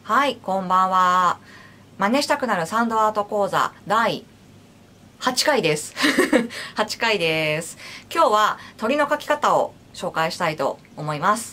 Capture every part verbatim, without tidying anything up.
はい、こんばんは。真似したくなるサンドアート講座だいはちかいです。はちかいです。今日は鳥の描き方を紹介したいと思います。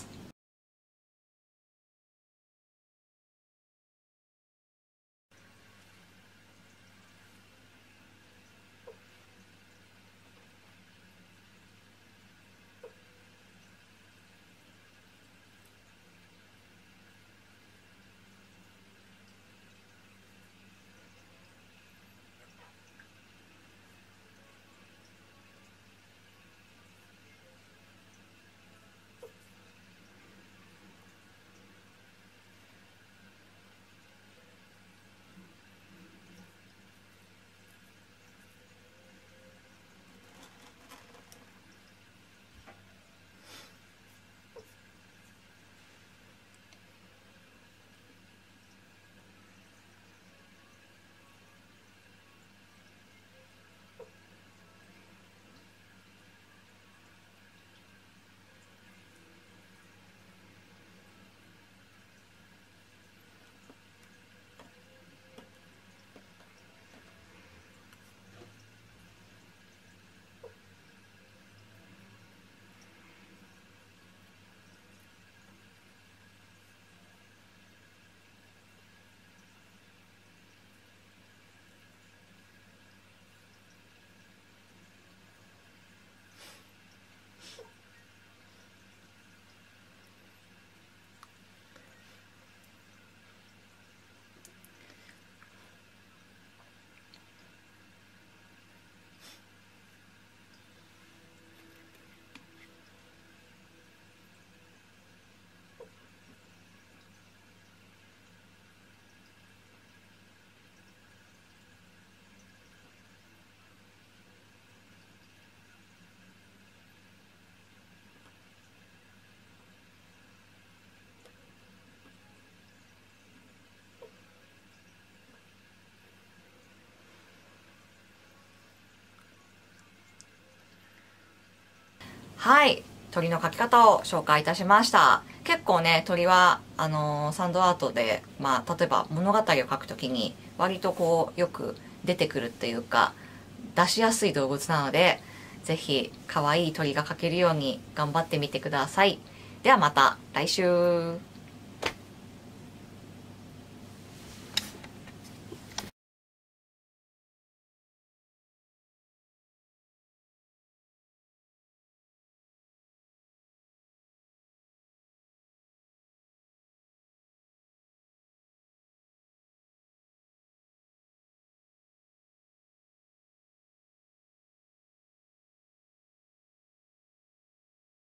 はい、鳥の描き方を紹介いたしました。結構ね、鳥は、あのーサンドアートで、まあ、例えば物語を書くときに、割とこう、よく出てくるっていうか、出しやすい動物なので、ぜひ、可愛い鳥が描けるように頑張ってみてください。ではまた来週。